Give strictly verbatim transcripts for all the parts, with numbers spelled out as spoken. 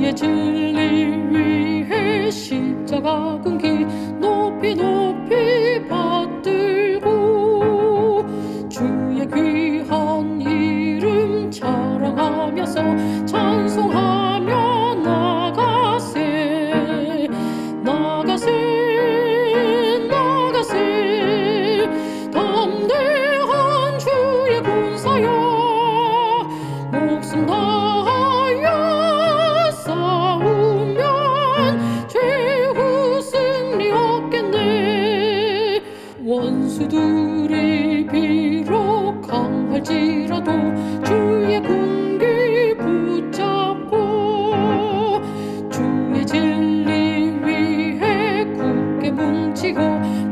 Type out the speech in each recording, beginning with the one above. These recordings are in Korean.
주의 진리 위해 십자가 끈기 높이 높이 받들고 주의 귀한 이름 자랑하면서 찬송하며 나가세 나가세 나가세 담대한 주의 군사여 목숨 다하여 싸우면 최후 승리 얻겠네. 원수들이 비록 강할지라도 주의 군기 붙잡고 주의 진리 위해 굳게 뭉치고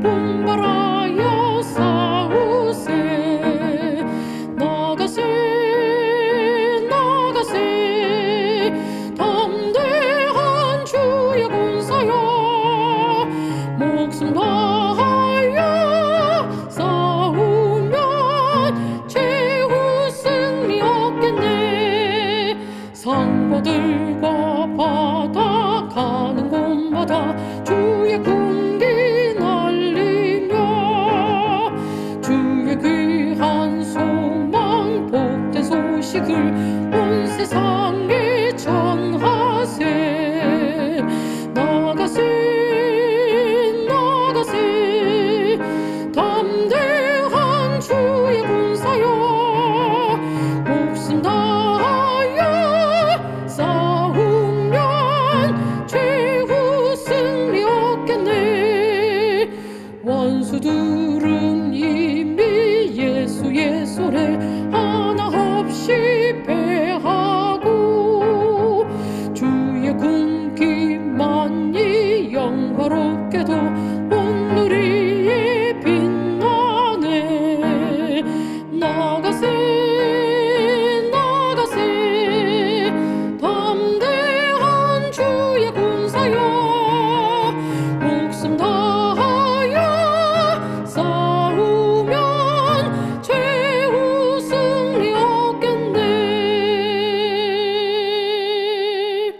분발하여 싸우세 나가세 나가세 담대한 주의 군사여 목숨 다하여 싸우면 최후 승리 얻겠네. 산과들과 바다 가는 곳마다 주의 군기 날리며 주의 귀한 소망 복된 소식을 온 세상에 전하세 나가세 나가세 담대한 주의 군사여 목숨 다하여 싸우면 최후 승리 얻겠네. 원수들은 이미 예수의 손에 하나 없이 패하고 주의 군기만이 영화롭게도 온누리에 빛나네. 나가세 나가세 담대한 주의 군사여 목숨 다하여 싸우면 최후 승리 얻겠네.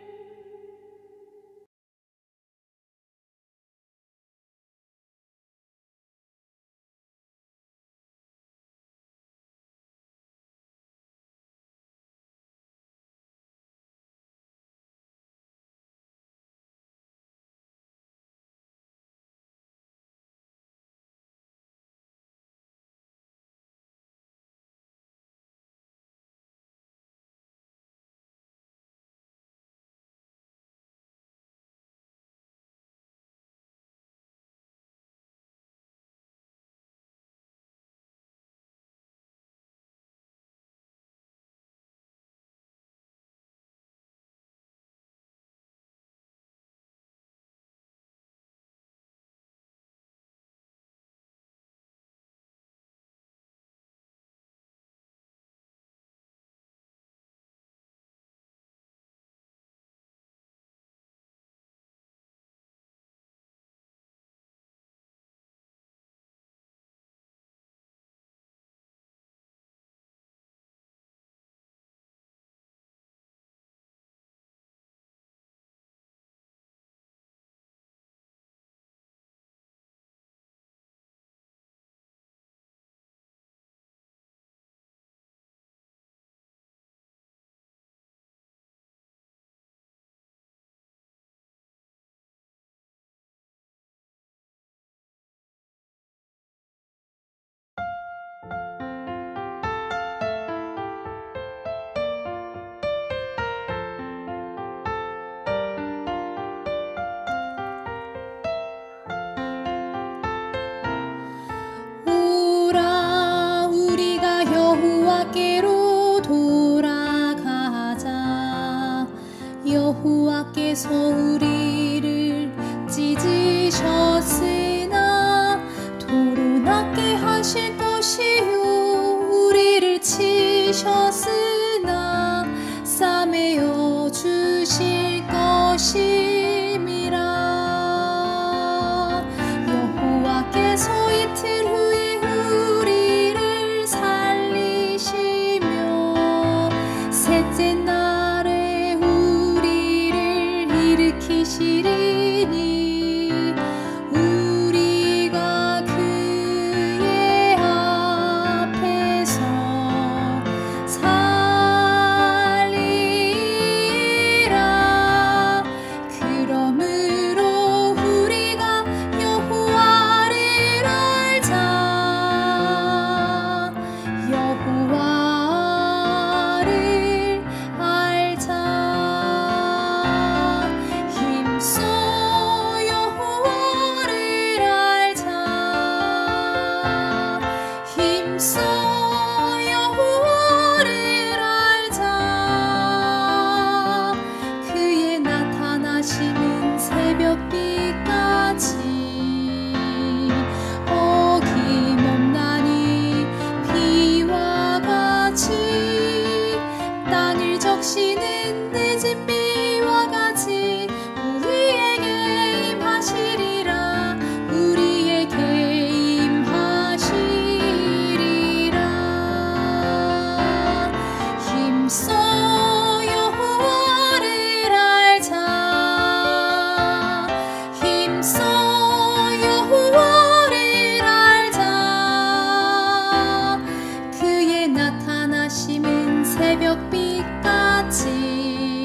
여호와께서 우리를 찢으셨으나 토론하게 하실 것이요 우리를 치셨으나 싸매어 주실 것임이라. 여호와께서 이틀 후에 우리를 살리시며 적시는 늦은 비와 같이 우리에게 임하시리라. 우리에게 임하시리라. 힘써 여호와를 알자. 힘써 여호와를 알자. 그의 나타나심은 새벽빛같이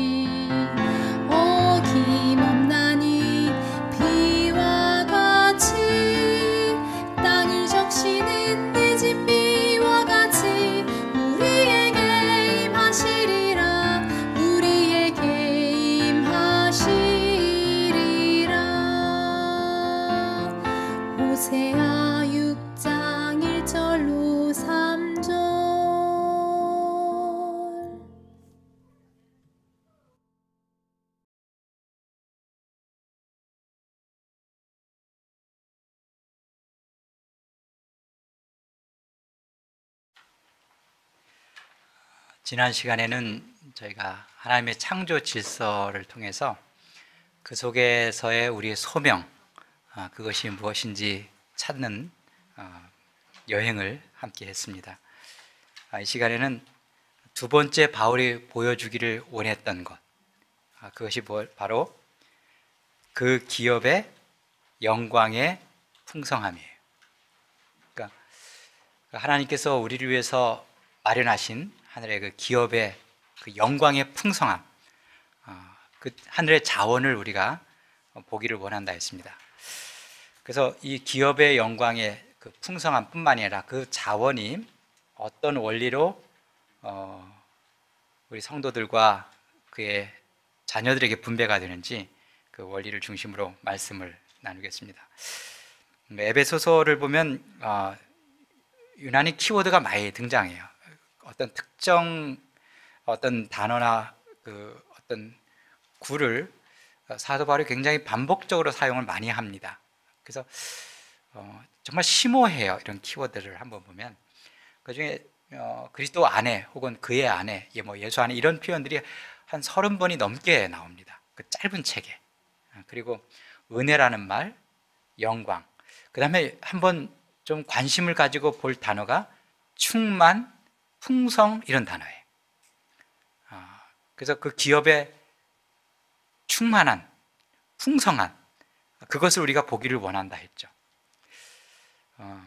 어김없나니 비와 같이 땅을 적시는 늦은 비와 같이 우리에게 임하시리라. 우리에게 임하시리라. 호세아 육 장 일 절로 삼 절. 지난 시간에는 저희가 하나님의 창조 질서를 통해서 그 속에서의 우리의 소명, 그것이 무엇인지 찾는 여행을 함께 했습니다. 이 시간에는 두 번째 바울이 보여주기를 원했던 것, 그것이 바로 그 기업의 영광의 풍성함이에요. 그러니까 하나님께서 우리를 위해서 마련하신 하늘의 그 기업의 그 영광의 풍성함, 그 하늘의 자원을 우리가 보기를 원한다 했습니다. 그래서 이 기업의 영광의 그 풍성함 뿐만이 아니라 그 자원이 어떤 원리로 어 우리 성도들과 그의 자녀들에게 분배가 되는지 그 원리를 중심으로 말씀을 나누겠습니다. 에베소서를 보면 어, 유난히 키워드가 많이 등장해요. 어떤 특정 어떤 단어나 그 어떤 구를 사도 바울이 굉장히 반복적으로 사용을 많이 합니다. 그래서 어, 정말 심오해요. 이런 키워드를 한번 보면 그 중에 어, 그리스도 안에 혹은 그의 안에, 뭐 예수 안에 이런 표현들이 한 서른 번이 넘게 나옵니다. 그 짧은 책에. 그리고 은혜라는 말, 영광. 그 다음에 한번 좀 관심을 가지고 볼 단어가 충만, 풍성 이런 단어예요. 아, 그래서 그 기업의 충만한, 풍성한 그것을 우리가 보기를 원한다 했죠. 어,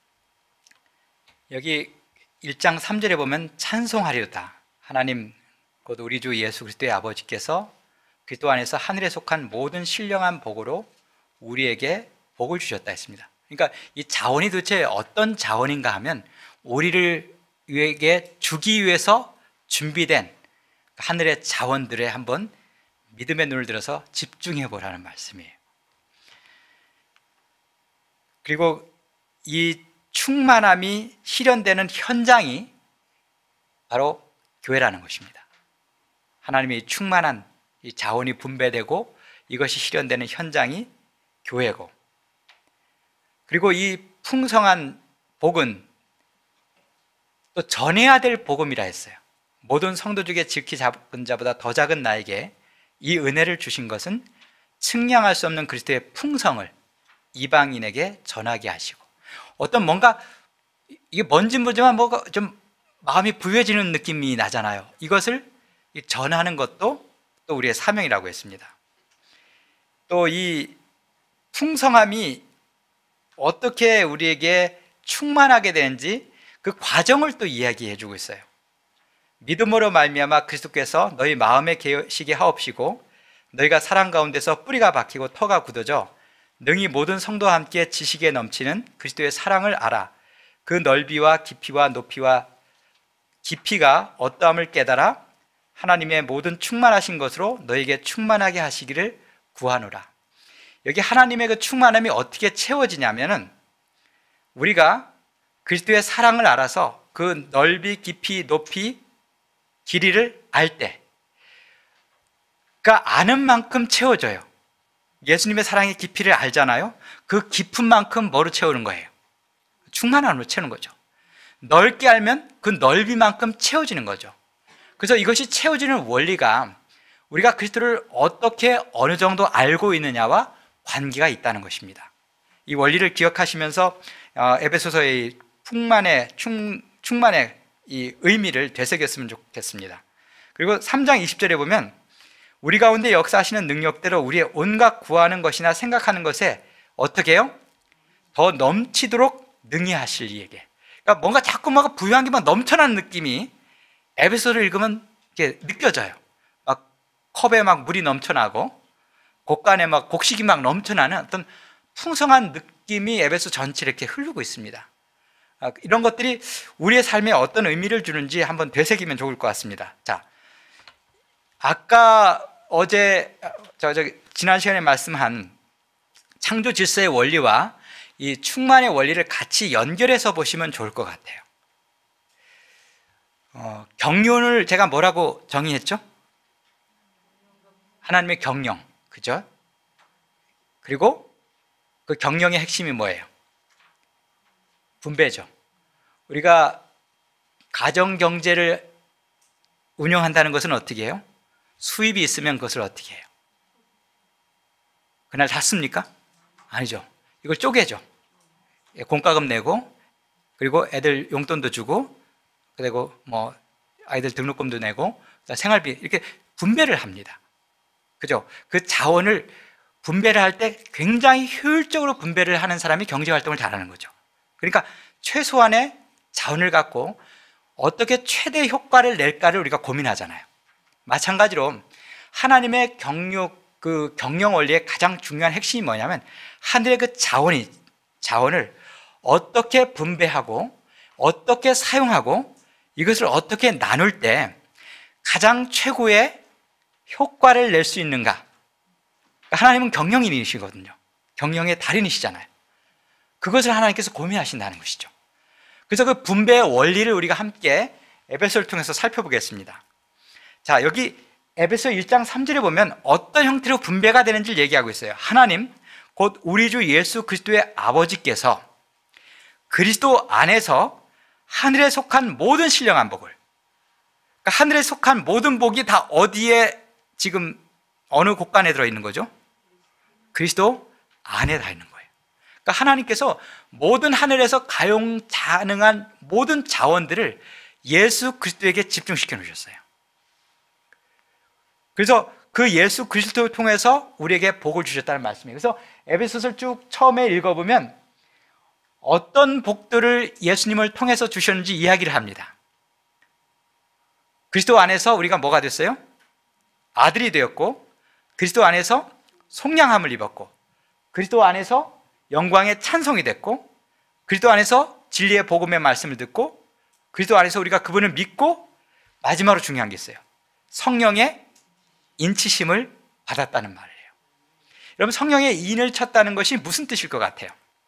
여기 일 장 삼 절에 보면 찬송하리로다. 하나님 곧 우리 주 예수 그리스도의 아버지께서 그리스도 안에서 하늘에 속한 모든 신령한 복으로 우리에게 복을 주셨다 했습니다. 그러니까 이 자원이 도대체 어떤 자원인가 하면 우리를 위에게 주기 위해서 준비된 하늘의 자원들에 한번 믿음의 눈을 들어서 집중해 보라는 말씀이에요. 그리고 이 충만함이 실현되는 현장이 바로 교회라는 것입니다. 하나님의 충만한 이 자원이 분배되고 이것이 실현되는 현장이 교회고, 그리고 이 풍성한 복은 또 전해야 될 복음이라 했어요. 모든 성도 중에 지극히 작은 자보다 더 작은 나에게 이 은혜를 주신 것은 측량할 수 없는 그리스도의 풍성을 이방인에게 전하게 하시고, 어떤 뭔가 이게 뭔지 모르지만 뭐가 좀 마음이 부유해지는 느낌이 나잖아요. 이것을 전하는 것도 또 우리의 사명이라고 했습니다. 또 이 풍성함이 어떻게 우리에게 충만하게 되는지 그 과정을 또 이야기해 주고 있어요. 믿음으로 말미암아 그리스도께서 너희 마음에 계시게 하옵시고 너희가 사랑 가운데서 뿌리가 박히고 터가 굳어져 능히 모든 성도와 함께 지식에 넘치는 그리스도의 사랑을 알아 그 넓이와 깊이와 높이와 깊이가 어떠함을 깨달아 하나님의 모든 충만하신 것으로 너에게 충만하게 하시기를 구하노라. 여기 하나님의 그 충만함이 어떻게 채워지냐면은 우리가 그리스도의 사랑을 알아서 그 넓이, 깊이, 높이, 길이를 알 때, 그러니까 아는 만큼 채워져요. 예수님의 사랑의 깊이를 알잖아요. 그 깊은 만큼 뭐로 채우는 거예요? 충만함으로 채우는 거죠. 넓게 알면 그 넓이만큼 채워지는 거죠. 그래서 이것이 채워지는 원리가 우리가 그리스도를 어떻게 어느 정도 알고 있느냐와 관계가 있다는 것입니다. 이 원리를 기억하시면서 에베소서의 풍만의 충, 충만의 이 의미를 되새겼으면 좋겠습니다. 그리고 삼 장 이십 절에 보면 우리 가운데 역사하시는 능력대로 우리의 온갖 구하는 것이나 생각하는 것에 어떻게 해요? 더 넘치도록 능히 하실 이에게. 그러니까 뭔가 자꾸 막 부유한 게 막 넘쳐나는 느낌이 에베소를 읽으면 이렇게 느껴져요. 막 컵에 막 물이 넘쳐나고 곡간에 막 곡식이 막 넘쳐나는 어떤 풍성한 느낌이 에베소 전체에 이렇게 흐르고 있습니다. 이런 것들이 우리의 삶에 어떤 의미를 주는지 한번 되새기면 좋을 것 같습니다. 자, 아까 어제 저, 저 지난 시간에 말씀한 창조 질서의 원리와 이 충만의 원리를 같이 연결해서 보시면 좋을 것 같아요. 어, 경륜을 제가 뭐라고 정의했죠? 하나님의 경영, 그죠? 그리고 그 경영의 핵심이 뭐예요? 분배죠. 우리가 가정 경제를 운영한다는 것은 어떻게 해요? 수입이 있으면 그것을 어떻게 해요? 그날 다 씁니까? 아니죠. 이걸 쪼개죠. 공과금 내고, 그리고 애들 용돈도 주고, 그리고 뭐 아이들 등록금도 내고, 생활비 이렇게 분배를 합니다. 그죠? 그 자원을 분배를 할 때 굉장히 효율적으로 분배를 하는 사람이 경제활동을 잘하는 거죠. 그러니까 최소한의 자원을 갖고 어떻게 최대 효과를 낼까를 우리가 고민하잖아요. 마찬가지로 하나님의 경육, 그 경영 원리의 가장 중요한 핵심이 뭐냐면 하늘의 그 자원이, 자원을 어떻게 분배하고 어떻게 사용하고 이것을 어떻게 나눌 때 가장 최고의 효과를 낼 수 있는가. 하나님은 경영인이시거든요. 경영의 달인이시잖아요. 그것을 하나님께서 고민하신다는 것이죠. 그래서 그 분배의 원리를 우리가 함께 에베소를 통해서 살펴보겠습니다. 자, 여기 에베소 일 장 삼 절에 보면 어떤 형태로 분배가 되는지를 얘기하고 있어요. 하나님, 곧 우리 주 예수 그리스도의 아버지께서 그리스도 안에서 하늘에 속한 모든 신령한 복을, 그러니까 하늘에 속한 모든 복이 다 어디에 지금 어느 곳간에 들어있는 거죠? 그리스도 안에 다 있는 거예요. 그러니까 하나님께서 모든 하늘에서 가용 가능한 모든 자원들을 예수 그리스도에게 집중시켜 놓으셨어요. 그래서 그 예수 그리스도를 통해서 우리에게 복을 주셨다는 말씀이에요. 그래서 에베소서를 쭉 처음에 읽어보면 어떤 복들을 예수님을 통해서 주셨는지 이야기를 합니다. 그리스도 안에서 우리가 뭐가 됐어요? 아들이 되었고, 그리스도 안에서 속량함을 입었고, 그리스도 안에서 영광의 찬송이 됐고, 그리스도 안에서 진리의 복음의 말씀을 듣고, 그리스도 안에서 우리가 그분을 믿고, 마지막으로 중요한 게 있어요. 성령의 인치심을 받았다는 말이에요. 여러분, 성령의 인을 쳤다는 것이 무슨 뜻일 것 같아요?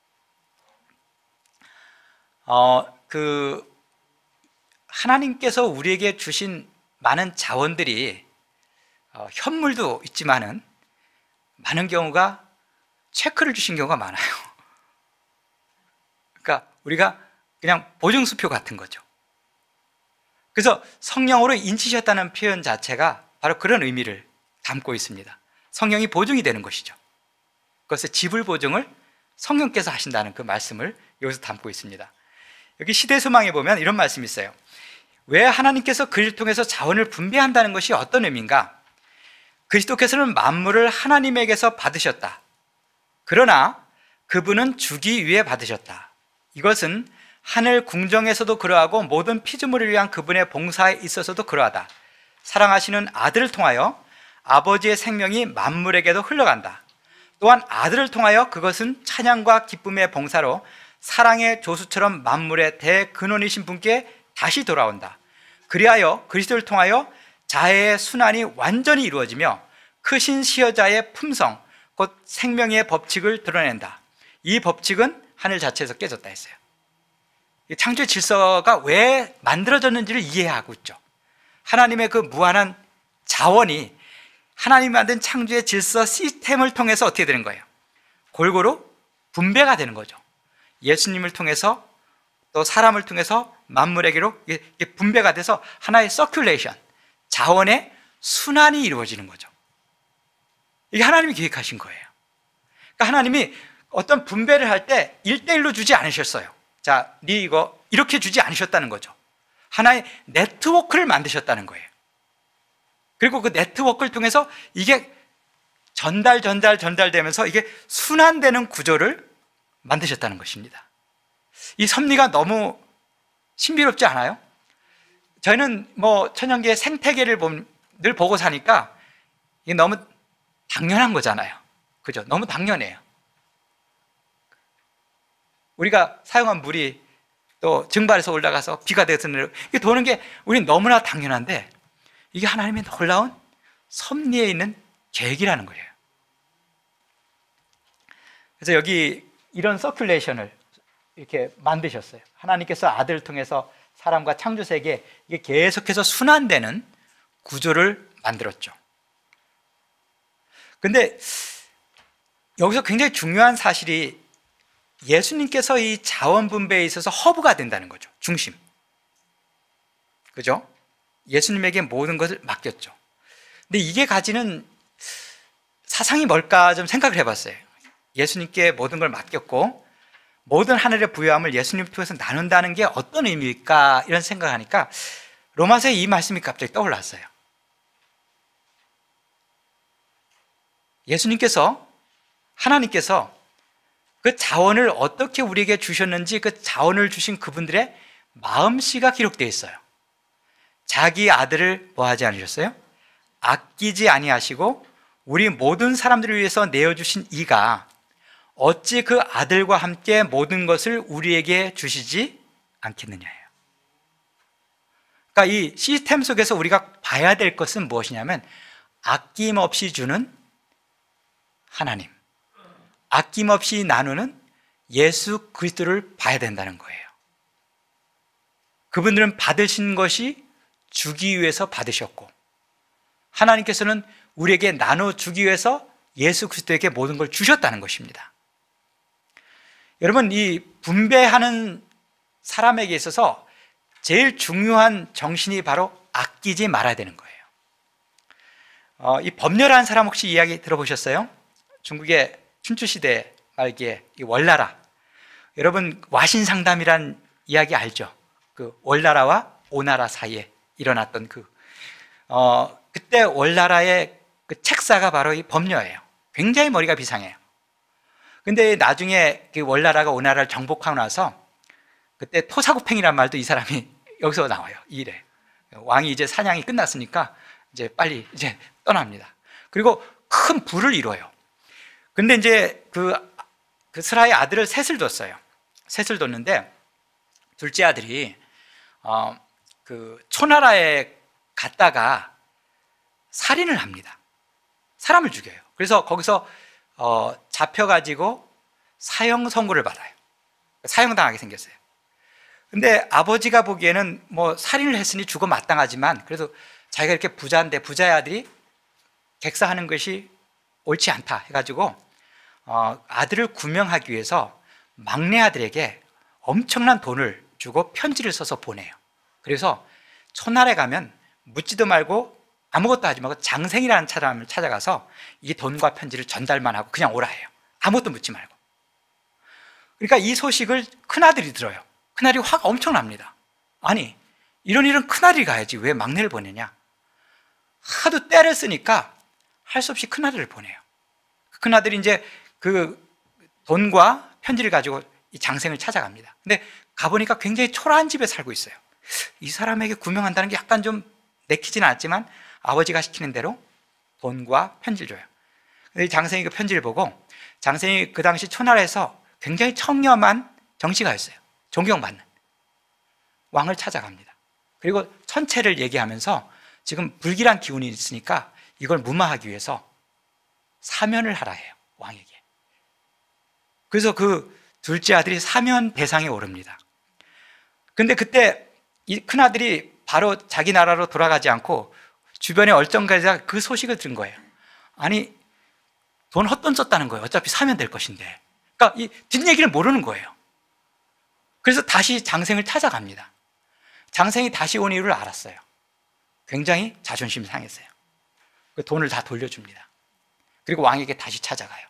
어, 그 하나님께서 우리에게 주신 많은 자원들이 어, 현물도 있지만은 많은 경우가 체크를 주신 경우가 많아요. 그러니까 우리가 그냥 보증수표 같은 거죠. 그래서 성령으로 인치셨다는 표현 자체가 바로 그런 의미를 담고 있습니다. 성령이 보증이 되는 것이죠. 그것의 지불 보증을 성령께서 하신다는 그 말씀을 여기서 담고 있습니다. 여기 시대소망에 보면 이런 말씀이 있어요. 왜 하나님께서 그를 통해서 자원을 분배한다는 것이 어떤 의미인가? 그리스도께서는 만물을 하나님에게서 받으셨다. 그러나 그분은 주기 위해 받으셨다. 이것은 하늘 궁정에서도 그러하고 모든 피조물을 위한 그분의 봉사에 있어서도 그러하다. 사랑하시는 아들을 통하여 아버지의 생명이 만물에게도 흘러간다. 또한 아들을 통하여 그것은 찬양과 기쁨의 봉사로 사랑의 조수처럼 만물의 대근원이신 분께 다시 돌아온다. 그리하여 그리스도를 통하여 자해의 순환이 완전히 이루어지며 크신 시여자의 품성, 곧 생명의 법칙을 드러낸다. 이 법칙은 하늘 자체에서 깨졌다 했어요. 창조의 질서가 왜 만들어졌는지를 이해하고 있죠. 하나님의 그 무한한 자원이 하나님이 만든 창조의 질서 시스템을 통해서 어떻게 되는 거예요? 골고루 분배가 되는 거죠. 예수님을 통해서 또 사람을 통해서 만물에게로 분배가 돼서 하나의 서큘레이션, 자원의 순환이 이루어지는 거죠. 이게 하나님이 계획하신 거예요. 그러니까 하나님이 어떤 분배를 할 때 일 대일로 주지 않으셨어요. 자, 네 이거 이렇게 주지 않으셨다는 거죠. 하나의 네트워크를 만드셨다는 거예요. 그리고 그 네트워크를 통해서 이게 전달, 전달, 전달되면서 이게 순환되는 구조를 만드셨다는 것입니다. 이 섭리가 너무 신비롭지 않아요? 저희는 뭐 천연계의 생태계를 늘 보고 사니까 이게 너무 당연한 거잖아요. 그죠? 너무 당연해요. 우리가 사용한 물이 또 증발해서 올라가서 비가 돼서 내려, 이게 도는 게 우리는 너무나 당연한데 이게 하나님의 놀라운 섭리에 있는 계획이라는 거예요. 그래서 여기 이런 서큘레이션을 이렇게 만드셨어요. 하나님께서 아들을 통해서 사람과 창조 세계에 이게 계속해서 순환되는 구조를 만들었죠. 근데 여기서 굉장히 중요한 사실이 예수님께서 이 자원 분배에 있어서 허브가 된다는 거죠. 중심. 그죠? 예수님에게 모든 것을 맡겼죠. 근데 이게 가지는 사상이 뭘까 좀 생각을 해봤어요. 예수님께 모든 걸 맡겼고 모든 하늘의 부요함을 예수님 통해서 나눈다는 게 어떤 의미일까 이런 생각을 하니까 로마서의 이 말씀이 갑자기 떠올랐어요. 예수님께서, 하나님께서 그 자원을 어떻게 우리에게 주셨는지 그 자원을 주신 그분들의 마음씨가 기록되어 있어요. 자기 아들을 뭐 하지 않으셨어요? 아끼지 아니하시고 우리 모든 사람들을 위해서 내어주신 이가 어찌 그 아들과 함께 모든 것을 우리에게 주시지 않겠느냐예요. 그러니까 이 시스템 속에서 우리가 봐야 될 것은 무엇이냐면 아낌없이 주는 하나님, 아낌없이 나누는 예수 그리스도를 봐야 된다는 거예요. 그분들은 받으신 것이 주기 위해서 받으셨고 하나님께서는 우리에게 나눠주기 위해서 예수 그리스도에게 모든 걸 주셨다는 것입니다. 여러분, 이 분배하는 사람에게 있어서 제일 중요한 정신이 바로 아끼지 말아야 되는 거예요. 어, 이 법렬한 사람 혹시 이야기 들어보셨어요? 중국의 춘추시대 말기에 이 월나라, 여러분 와신상담이란 이야기 알죠? 그 월나라와 오나라 사이에 일어났던 그 어, 그때 월나라의 그 책사가 바로 이 법녀예요. 굉장히 머리가 비상해요. 근데 나중에 그 월나라가 오나라를 정복하고 나서 그때 토사구팽이란 말도 이 사람이 여기서 나와요. 이 일에 왕이 이제 사냥이 끝났으니까 이제 빨리 이제 떠납니다. 그리고 큰 부를 이뤄요. 근데 이제 그, 그 스라의 아들을 셋을 뒀어요. 셋을 뒀는데 둘째 아들이 어, 그 초나라에 갔다가 살인을 합니다. 사람을 죽여요. 그래서 거기서 어, 잡혀가지고 사형 선고를 받아요. 사형당하게 생겼어요. 근데 아버지가 보기에는 뭐 살인을 했으니 죽어 마땅하지만 그래도 자기가 이렇게 부자인데 부자의 아들이 객사하는 것이 옳지 않다 해가지고 어, 아들을 구명하기 위해서 막내 아들에게 엄청난 돈을 주고 편지를 써서 보내요. 그래서 초나라에 가면 묻지도 말고 아무것도 하지 말고 장생이라는 사람을 찾아가서 이 돈과 편지를 전달만 하고 그냥 오라 해요. 아무것도 묻지 말고. 그러니까 이 소식을 큰아들이 들어요. 큰아들이 화가 엄청납니다. 아니, 이런 일은 큰아들이 가야지 왜 막내를 보내냐. 하도 때를 쓰니까 할 수 없이 큰아들을 보내요. 큰아들이 이제 그 돈과 편지를 가지고 이 장생을 찾아갑니다. 근데 가보니까 굉장히 초라한 집에 살고 있어요. 이 사람에게 구명한다는 게 약간 좀 내키지는 않지만 아버지가 시키는 대로 돈과 편지를 줘요. 근데 장생이 그 편지를 보고, 장생이 그 당시 초나라에서 굉장히 청렴한 정치가였어요. 존경받는 왕을 찾아갑니다. 그리고 천체를 얘기하면서 지금 불길한 기운이 있으니까 이걸 무마하기 위해서 사면을 하라 해요, 왕에게. 그래서 그 둘째 아들이 사면 대상에 오릅니다. 근데 그때 이 큰아들이 바로 자기 나라로 돌아가지 않고 주변에 얼쩡거리다가 그 소식을 들은 거예요. 아니, 돈 헛돈 썼다는 거예요. 어차피 사면 될 것인데. 그러니까 이 뒷얘기를 모르는 거예요. 그래서 다시 장생을 찾아갑니다. 장생이 다시 온 이유를 알았어요. 굉장히 자존심이 상했어요. 그 돈을 다 돌려줍니다. 그리고 왕에게 다시 찾아가요.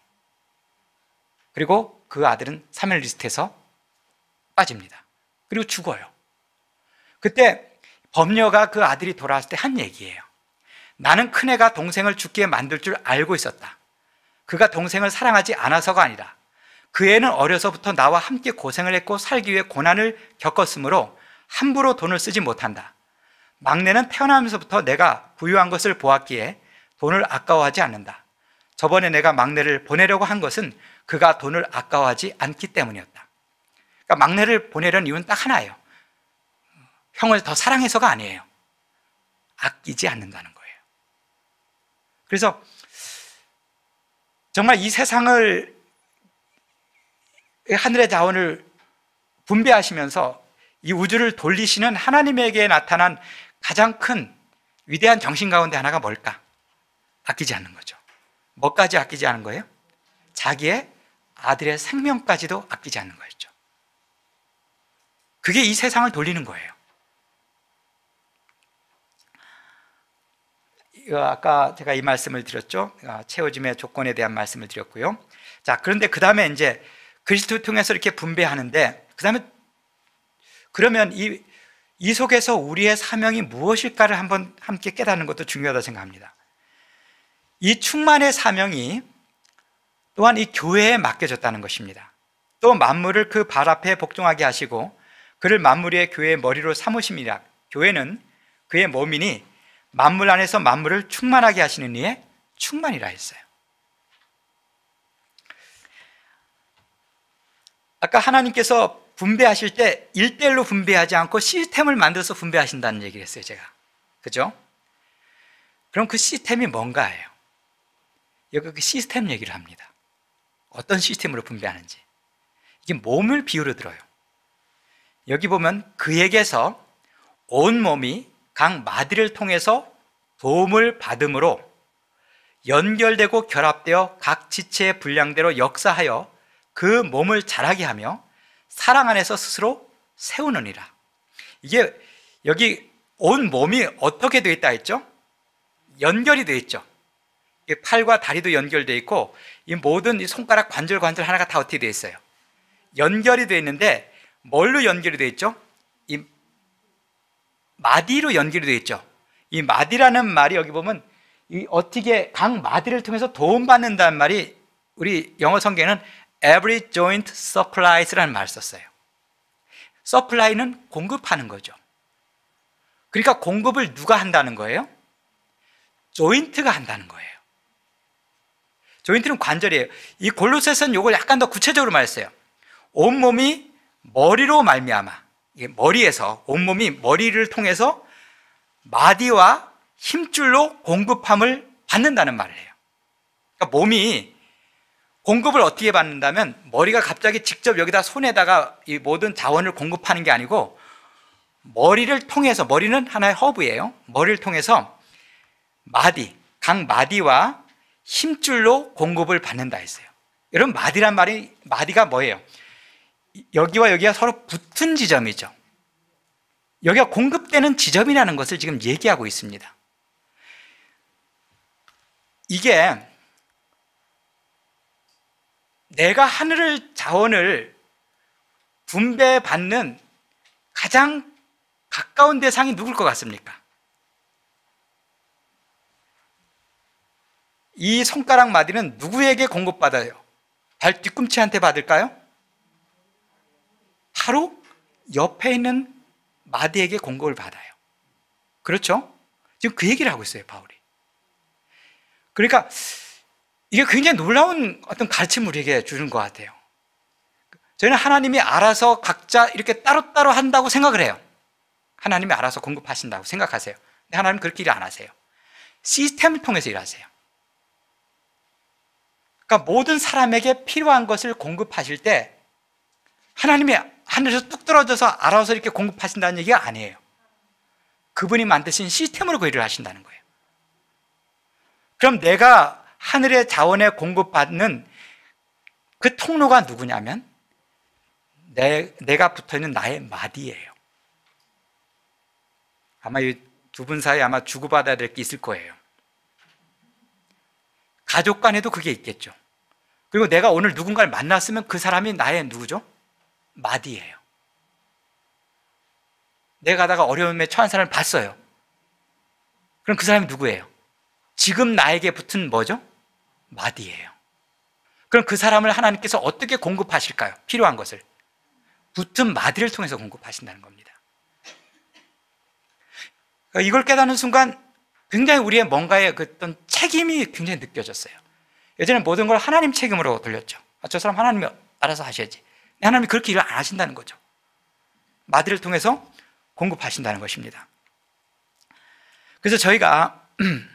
그리고 그 아들은 사멸 리스트에서 빠집니다. 그리고 죽어요. 그때 범녀가 그 아들이 돌아왔을 때 한 얘기예요. 나는 큰애가 동생을 죽게 만들 줄 알고 있었다. 그가 동생을 사랑하지 않아서가 아니라 그 애는 어려서부터 나와 함께 고생을 했고 살기 위해 고난을 겪었으므로 함부로 돈을 쓰지 못한다. 막내는 태어나면서부터 내가 부유한 것을 보았기에 돈을 아까워하지 않는다. 저번에 내가 막내를 보내려고 한 것은 그가 돈을 아까워하지 않기 때문이었다. 그러니까 막내를 보내려는 이유는 딱 하나예요. 형을 더 사랑해서가 아니에요. 아끼지 않는다는 거예요. 그래서 정말 이 세상을, 하늘의 자원을 분배하시면서 이 우주를 돌리시는 하나님에게 나타난 가장 큰 위대한 정신 가운데 하나가 뭘까? 아끼지 않는 거죠. 뭐까지 아끼지 않은 거예요? 자기의 아들의 생명까지도 아끼지 않는 거였죠. 그게 이 세상을 돌리는 거예요. 아까 제가 이 말씀을 드렸죠. 채워짐의 조건에 대한 말씀을 드렸고요. 자, 그런데 그 다음에 이제 그리스도를 통해서 이렇게 분배하는데, 그 다음에 그러면 이, 이 속에서 우리의 사명이 무엇일까를 한번 함께 깨닫는 것도 중요하다고 생각합니다. 이 충만의 사명이 또한 이 교회에 맡겨졌다는 것입니다. 또 만물을 그 발 앞에 복종하게 하시고 그를 만물 위의 교회의 머리로 삼으심이라. 교회는 그의 몸이니 만물 안에서 만물을 충만하게 하시는 이의 충만이라 했어요. 아까 하나님께서 분배하실 때 일대일로 분배하지 않고 시스템을 만들어서 분배하신다는 얘기를 했어요, 제가. 그죠? 그럼 그 시스템이 뭔가예요? 여기 그 시스템 얘기를 합니다. 어떤 시스템으로 분배하는지. 이게 몸을 비유로 들어요. 여기 보면 그에게서 온 몸이 각 마디를 통해서 도움을 받음으로 연결되고 결합되어 각 지체의 분량대로 역사하여 그 몸을 자라게 하며 사랑 안에서 스스로 세우느니라. 이게 여기 온 몸이 어떻게 되어 있다 했죠? 연결이 되어 있죠. 팔과 다리도 연결되어 있고 이 모든 이 손가락 관절 관절 하나가 다 어떻게 되어 있어요? 연결이 되어 있는데 뭘로 연결이 되어 있죠? 이 마디로 연결이 되어 있죠. 이 마디라는 말이 여기 보면 이 어떻게 각 마디를 통해서 도움받는다는 말이 우리 영어 성경에는 every joint supplies라는 말을 썼어요. supply는 공급하는 거죠. 그러니까 공급을 누가 한다는 거예요? 조인트가 한다는 거예요. 조인트는 관절이에요. 이 골로새서는 이걸 약간 더 구체적으로 말했어요. 온몸이 머리로 말미암아, 머리에서 온몸이 머리를 통해서 마디와 힘줄로 공급함을 받는다는 말을 해요. 그러니까 몸이 공급을 어떻게 받는다면 머리가 갑자기 직접 여기다 손에다가 이 모든 자원을 공급하는 게 아니고 머리를 통해서, 머리는 하나의 허브예요. 머리를 통해서 마디, 각 마디와 힘줄로 공급을 받는다 했어요. 여러분, 마디란 말이, 마디가 뭐예요? 여기와 여기가 서로 붙은 지점이죠. 여기가 공급되는 지점이라는 것을 지금 얘기하고 있습니다. 이게 내가 하늘의 자원을 분배받는 가장 가까운 대상이 누굴 것 같습니까? 이 손가락 마디는 누구에게 공급받아요? 발 뒤꿈치한테 받을까요? 바로 옆에 있는 마디에게 공급을 받아요. 그렇죠? 지금 그 얘기를 하고 있어요, 바울이. 그러니까 이게 굉장히 놀라운 어떤 가르침을 우리에게 주는 것 같아요. 저희는 하나님이 알아서 각자 이렇게 따로따로 한다고 생각을 해요. 하나님이 알아서 공급하신다고 생각하세요. 근데 하나님은 그렇게 일 안 하세요. 시스템을 통해서 일하세요. 그러니까 모든 사람에게 필요한 것을 공급하실 때 하나님이 하늘에서 뚝 떨어져서 알아서 이렇게 공급하신다는 얘기가 아니에요. 그분이 만드신 시스템으로 그 일을 하신다는 거예요. 그럼 내가 하늘의 자원에 공급받는 그 통로가 누구냐면 내, 내가 붙어있는 나의 마디예요. 아마 이 두 분 사이에 아마 주고받아야 될 게 있을 거예요. 가족 간에도 그게 있겠죠. 그리고 내가 오늘 누군가를 만났으면 그 사람이 나의 누구죠? 마디예요. 내가 가다가 어려움에 처한 사람을 봤어요. 그럼 그 사람이 누구예요? 지금 나에게 붙은 뭐죠? 마디예요. 그럼 그 사람을 하나님께서 어떻게 공급하실까요? 필요한 것을 붙은 마디를 통해서 공급하신다는 겁니다. 이걸 깨닫는 순간 굉장히 우리의 뭔가의 그 어떤 책임이 굉장히 느껴졌어요. 예전에 모든 걸 하나님 책임으로 돌렸죠. 아, 저 사람 하나님이 알아서 하셔야지. 하나님이 그렇게 일을 안 하신다는 거죠. 마디를 통해서 공급하신다는 것입니다. 그래서 저희가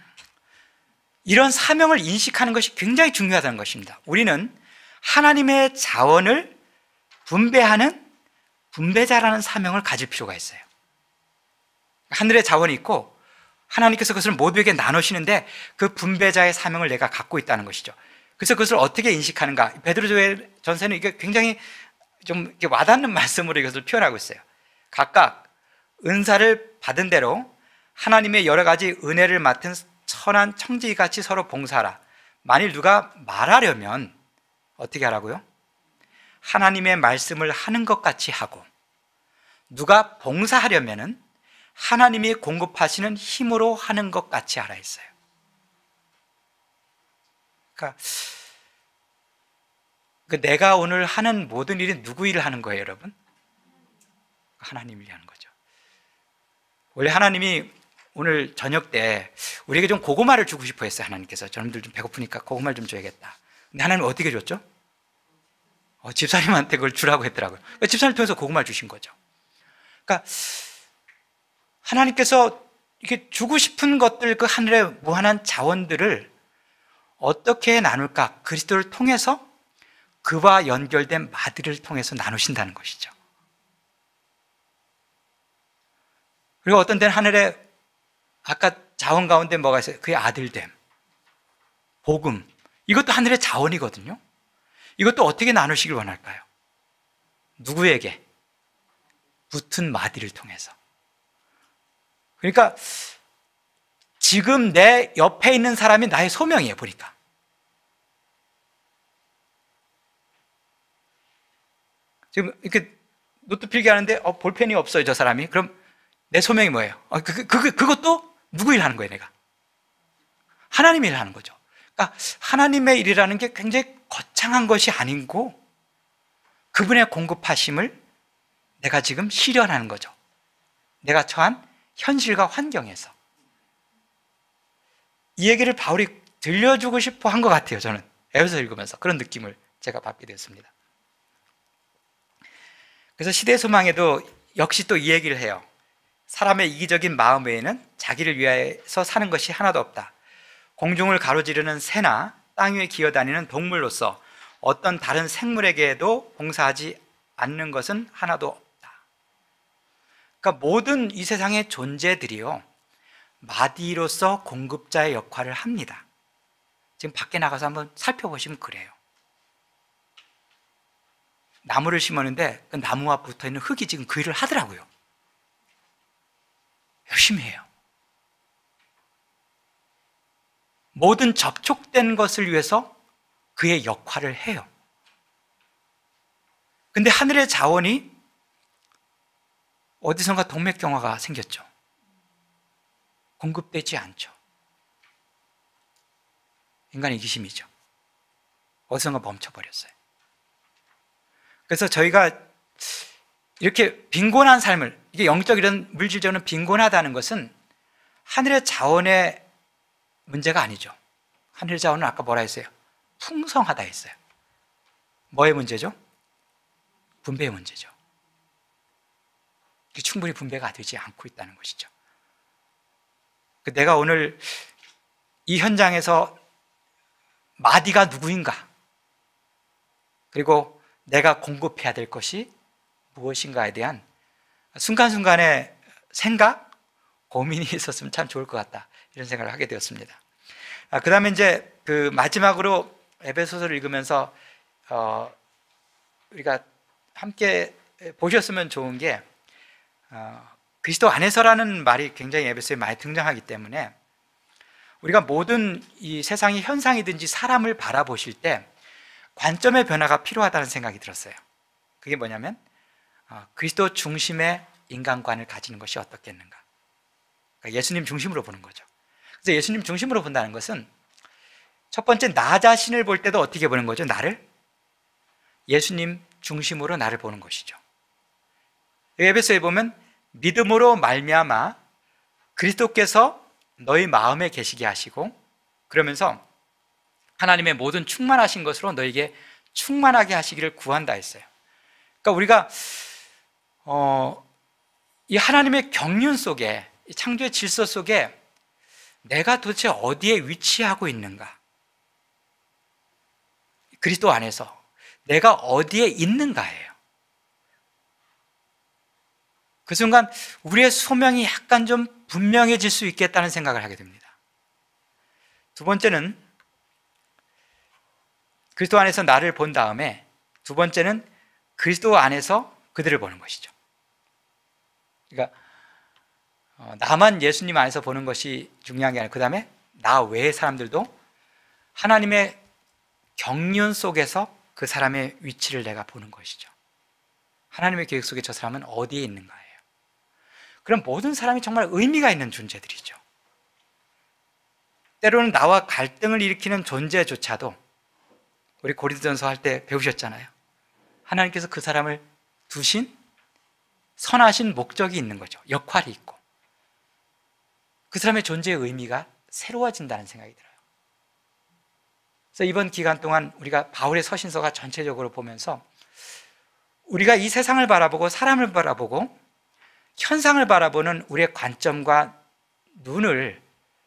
이런 사명을 인식하는 것이 굉장히 중요하다는 것입니다. 우리는 하나님의 자원을 분배하는 분배자라는 사명을 가질 필요가 있어요. 하늘의 자원이 있고 하나님께서 그것을 모두에게 나누시는데 그 분배자의 사명을 내가 갖고 있다는 것이죠. 그래서 그것을 어떻게 인식하는가? 베드로 전서는 이게 굉장히 좀 이렇게 와닿는 말씀으로 이것을 표현하고 있어요. 각각 은사를 받은 대로 하나님의 여러 가지 은혜를 맡은 선한 청지기같이 서로 봉사하라. 만일 누가 말하려면 어떻게 하라고요? 하나님의 말씀을 하는 것 같이 하고, 누가 봉사하려면은 하나님이 공급하시는 힘으로 하는 것 같이 하라 했어요. 그러니까 그 내가 오늘 하는 모든 일이 누구 일을 하는 거예요, 여러분? 하나님 일을 하는 거죠. 원래 하나님이 오늘 저녁 때 우리에게 좀 고구마를 주고 싶어 했어요. 하나님께서 저놈들 좀 배고프니까 고구마를 좀 줘야겠다. 근데 하나님 어떻게 줬죠? 어, 집사님한테 그걸 주라고 했더라고요. 그러니까 집사님 통해서 고구마를 주신 거죠. 그러니까 하나님께서 이렇게 주고 싶은 것들, 그 하늘의 무한한 자원들을 어떻게 나눌까? 그리스도를 통해서 그와 연결된 마디를 통해서 나누신다는 것이죠. 그리고 어떤 데는 하늘에 아까 자원 가운데 뭐가 있어요? 그의 아들됨, 복음, 이것도 하늘의 자원이거든요. 이것도 어떻게 나누시길 원할까요? 누구에게? 붙은 마디를 통해서. 그러니까 지금 내 옆에 있는 사람이 나의 소명이에요, 보니까. 지금 이렇게 노트 필기 하는데 어, 볼펜이 없어요, 저 사람이. 그럼 내 소명이 뭐예요? 어, 그, 그, 그것도 누구 일 하는 거예요, 내가? 하나님의 일 하는 거죠. 그러니까 하나님의 일이라는 게 굉장히 거창한 것이 아니고 그분의 공급하심을 내가 지금 실현하는 거죠. 내가 처한 현실과 환경에서. 이 얘기를 바울이 들려주고 싶어 한 것 같아요, 저는. 에베소서 읽으면서 그런 느낌을 제가 받게 되었습니다. 그래서 시대 소망에도 역시 또 이 얘기를 해요. 사람의 이기적인 마음 외에는 자기를 위해서 사는 것이 하나도 없다. 공중을 가로지르는 새나 땅 위에 기어다니는 동물로서 어떤 다른 생물에게도 봉사하지 않는 것은 하나도 없다. 그러니까 모든 이 세상의 존재들이요, 마디로서 공급자의 역할을 합니다. 지금 밖에 나가서 한번 살펴보시면 그래요. 나무를 심었는데 그 나무와 붙어있는 흙이 지금 그 일을 하더라고요. 열심히 해요. 모든 접촉된 것을 위해서 그의 역할을 해요. 근데 하늘의 자원이 어디선가 동맥경화가 생겼죠. 공급되지 않죠. 인간의 이기심이죠. 어디선가 멈춰버렸어요. 그래서 저희가 이렇게 빈곤한 삶을, 이게 영적 이런 물질적으로는 빈곤하다는 것은 하늘의 자원의 문제가 아니죠. 하늘의 자원은 아까 뭐라 했어요? 풍성하다 했어요. 뭐의 문제죠? 분배의 문제죠. 충분히 분배가 되지 않고 있다는 것이죠. 내가 오늘 이 현장에서 마디가 누구인가, 그리고 내가 공급해야 될 것이 무엇인가에 대한 순간순간의 생각, 고민이 있었으면 참 좋을 것 같다, 이런 생각을 하게 되었습니다. 아, 그 다음에 이제 그 마지막으로 에베소서를 읽으면서 어, 우리가 함께 보셨으면 좋은 게 어, 그리스도 안에서라는 말이 굉장히 에베소에 많이 등장하기 때문에 우리가 모든 이 세상의 현상이든지 사람을 바라보실 때 관점의 변화가 필요하다는 생각이 들었어요. 그게 뭐냐면 그리스도 중심의 인간관을 가지는 것이 어떻겠는가. 그러니까 예수님 중심으로 보는 거죠. 그래서 예수님 중심으로 본다는 것은 첫 번째, 나 자신을 볼 때도 어떻게 보는 거죠? 나를 예수님 중심으로 나를 보는 것이죠. 에베소에 보면 믿음으로 말미암아 그리스도께서 너희 마음에 계시게 하시고, 그러면서 하나님의 모든 충만하신 것으로 너에게 충만하게 하시기를 구한다 했어요. 그러니까 우리가 어, 이 하나님의 경륜 속에, 이 창조의 질서 속에 내가 도대체 어디에 위치하고 있는가, 그리스도 안에서 내가 어디에 있는가예요. 그 순간 우리의 소명이 약간 좀 분명해질 수 있겠다는 생각을 하게 됩니다. 두 번째는 그리스도 안에서 나를 본 다음에, 두 번째는 그리스도 안에서 그들을 보는 것이죠. 그러니까 어, 나만 예수님 안에서 보는 것이 중요한 게 아니라 그 다음에 나 외의 사람들도 하나님의 경륜 속에서 그 사람의 위치를 내가 보는 것이죠. 하나님의 계획 속에 저 사람은 어디에 있는가예요. 그럼 모든 사람이 정말 의미가 있는 존재들이죠. 때로는 나와 갈등을 일으키는 존재조차도, 우리 고린도전서 할 때 배우셨잖아요. 하나님께서 그 사람을 두신 선하신 목적이 있는 거죠. 역할이 있고 그 사람의 존재의 의미가 새로워진다는 생각이 들어요. 그래서 이번 기간 동안 우리가 바울의 서신서가 전체적으로 보면서 우리가 이 세상을 바라보고 사람을 바라보고 현상을 바라보는 우리의 관점과 눈을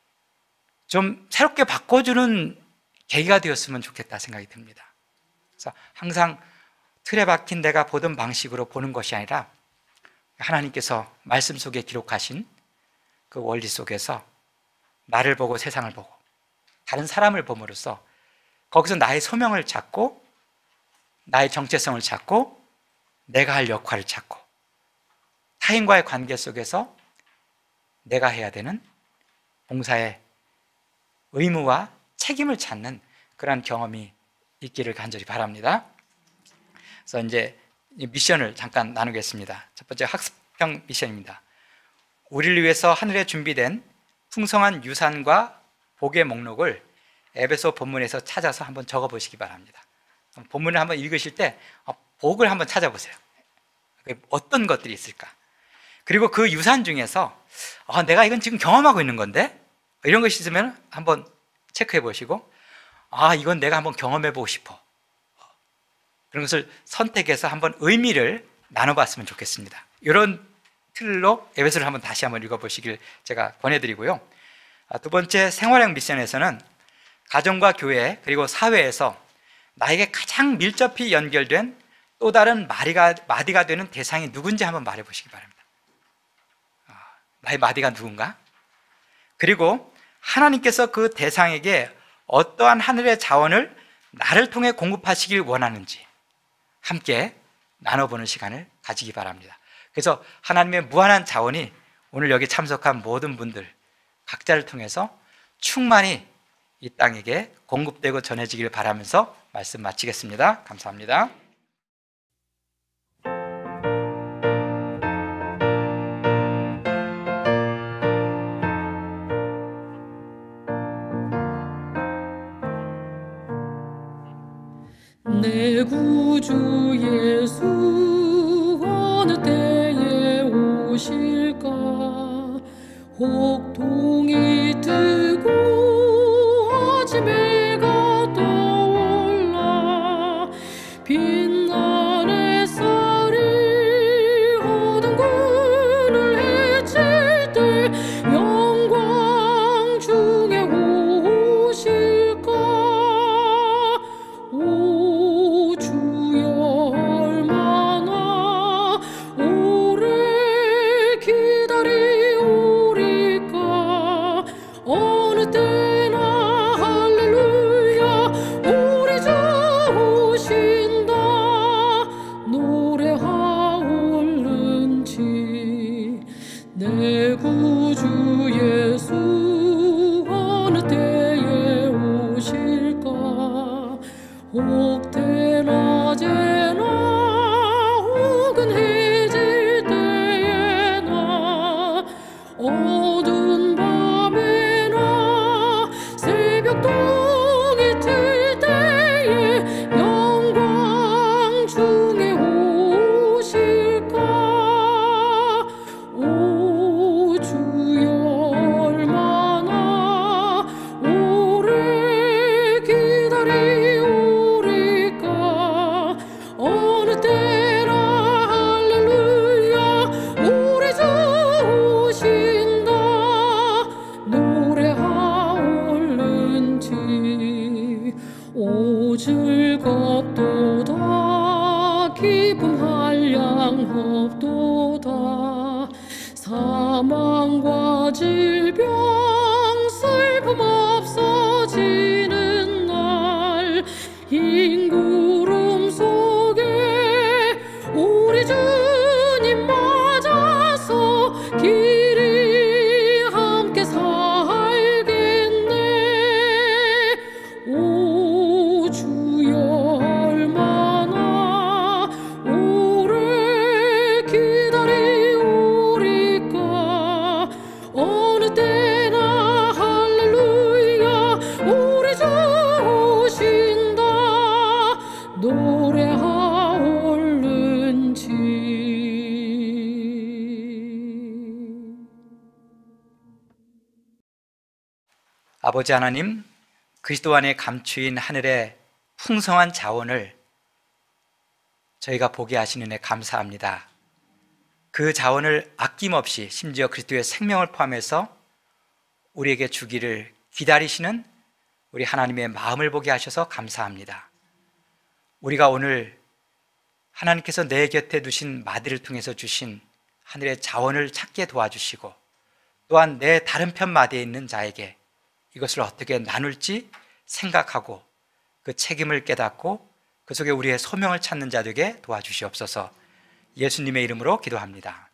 좀 새롭게 바꿔주는 계기가 되었으면 좋겠다 생각이 듭니다. 그래서 항상 틀에 박힌 내가 보던 방식으로 보는 것이 아니라 하나님께서 말씀 속에 기록하신 그 원리 속에서 나를 보고 세상을 보고 다른 사람을 봄으로써 거기서 나의 소명을 찾고 나의 정체성을 찾고 내가 할 역할을 찾고 타인과의 관계 속에서 내가 해야 되는 봉사의 의무와 책임을 찾는 그러한 경험이 있기를 간절히 바랍니다. 그래서 이제 미션을 잠깐 나누겠습니다. 첫 번째 학습형 미션입니다. 우리를 위해서 하늘에 준비된 풍성한 유산과 복의 목록을 에베소 본문에서 찾아서 한번 적어보시기 바랍니다. 본문을 한번 읽으실 때 복을 한번 찾아보세요. 어떤 것들이 있을까? 그리고 그 유산 중에서 아, 내가 이건 지금 경험하고 있는 건데 이런 것이 있으면 한번 체크해 보시고, 아, 이건 내가 한번 경험해 보고 싶어, 그런 것을 선택해서 한번 의미를 나눠봤으면 좋겠습니다. 이런 틀로 에베소를 한번 다시 한번 읽어보시길 제가 권해드리고요. 두 번째, 생활형 미션에서는 가정과 교회 그리고 사회에서 나에게 가장 밀접히 연결된 또 다른 마디가, 마디가 되는 대상이 누군지 한번 말해보시기 바랍니다. 나의 마디가 누군가? 그리고 하나님께서 그 대상에게 어떠한 하늘의 자원을 나를 통해 공급하시길 원하는지 함께 나눠보는 시간을 가지기 바랍니다. 그래서 하나님의 무한한 자원이 오늘 여기 참석한 모든 분들 각자를 통해서 충만히 이 땅에게 공급되고 전해지기를 바라면서 말씀 마치겠습니다. 감사합니다. 내 구주 예수 어느 때에 오실까? 혹동이 뜨고 아침에 해가 떠올라 빛난 햇살이 어둠군을 헤칠 때 영광 중에 오실까? 오 주여 얼마나 오래 기다리오리까? 어느 때나 할렐루야 질병 슬픔 없어지는 날 흰 구름 속에 우리 주님 맞아서 길이 함께 살겠네. 오 주여 얼마나 오래 기다리오리까. 어느 때나 할렐루야 우리 주 오신다. 노래하 얼른지. 아버지 하나님, 그리스도 안에 감추인 하늘의 풍성한 자원을 저희가 보게 하시는 데 감사합니다. 그 자원을 아낌없이 심지어 그리스도의 생명을 포함해서 우리에게 주기를 기다리시는 우리 하나님의 마음을 보게 하셔서 감사합니다. 우리가 오늘 하나님께서 내 곁에 두신 마디를 통해서 주신 하늘의 자원을 찾게 도와주시고, 또한 내 다른 편 마디에 있는 자에게 이것을 어떻게 나눌지 생각하고 그 책임을 깨닫고 그 속에 우리의 소명을 찾는 자 되게 도와주시옵소서. 예수님의 이름으로 기도합니다.